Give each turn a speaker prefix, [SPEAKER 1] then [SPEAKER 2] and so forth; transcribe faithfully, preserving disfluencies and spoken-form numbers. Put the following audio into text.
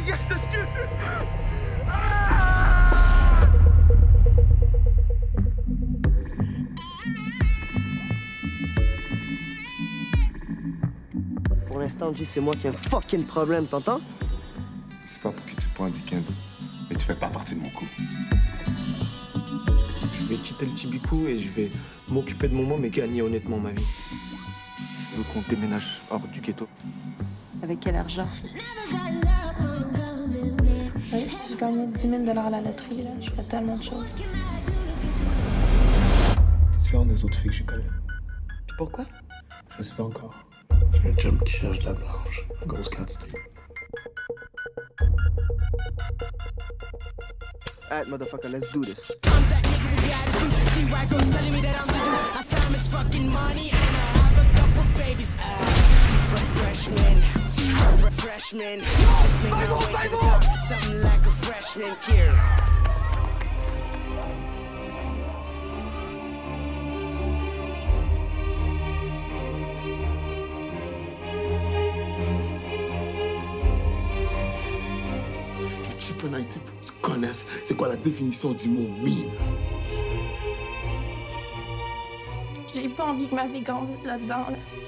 [SPEAKER 1] Yes, excuse. Ah!
[SPEAKER 2] Pour l'instant, G, c'est moi qui ai un fucking problème, t'entends?
[SPEAKER 3] C'est pas pour qui tu prends Dickens, mais tu fais pas partie de mon coup.
[SPEAKER 4] Je vais quitter le Tibikou et je vais m'occuper de mon môme et gagner honnêtement ma vie. Je veux qu'on déménage hors du ghetto.
[SPEAKER 5] Avec quel argent? Oui, si je gagnais dix mille dollars à la loterie, là, je ferais tellement de choses.
[SPEAKER 4] C'est différent des autres filles que je connais.
[SPEAKER 5] Puis pourquoi?
[SPEAKER 4] Je sais pas encore. J'ai un chum qui cherche de la blanche, grosse quantité.
[SPEAKER 2] Alright, motherfucker, let's do this.
[SPEAKER 1] Freshman, just make my way to the top, something like a freshman here.
[SPEAKER 3] Les cheap en Haïti, pour que tu connaisses, c'est quoi la définition du mot mine?
[SPEAKER 5] J'ai pas envie que ma vie grandisse là-dedans, là.